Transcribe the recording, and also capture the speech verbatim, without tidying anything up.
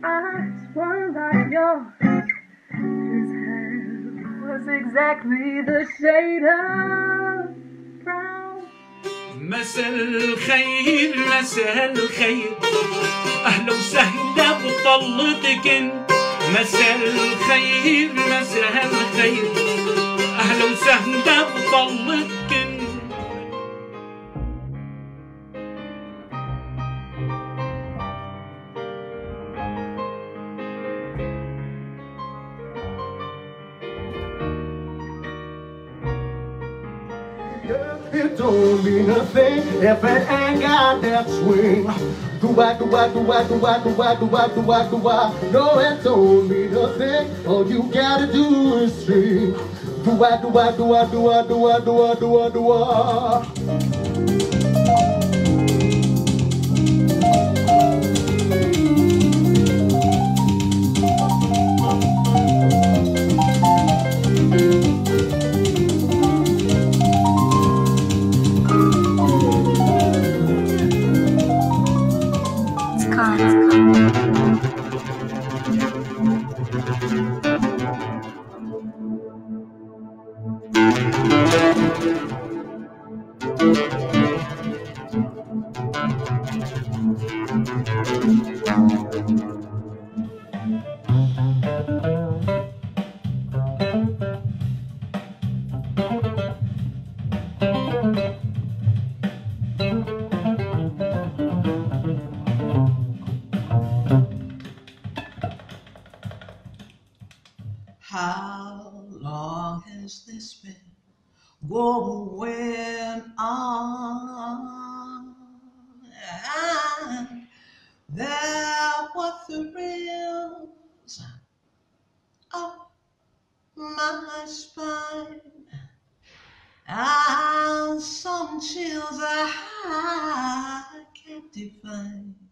eyes were like yours. His hair was exactly the shade of brown. مساء الخير مساء الخير أهلا وسهلا بطلتك انت. مساء الخير مساء الخير أهلا وسهلا بطلتك انت. It don't mean a thing if it ain't got that swing. Do-wah, do-wah, do-wah, do-wah, do-wah, do-wah, do-wah, do-wah. No, it don't mean a thing. All you gotta do is sing. Do-wah, do-wah, do-wah, do-wah, do-wah, do-wah, do-wah, do-wah. How long has this been going on? And there were thrills up my spine, and some chills I can't define.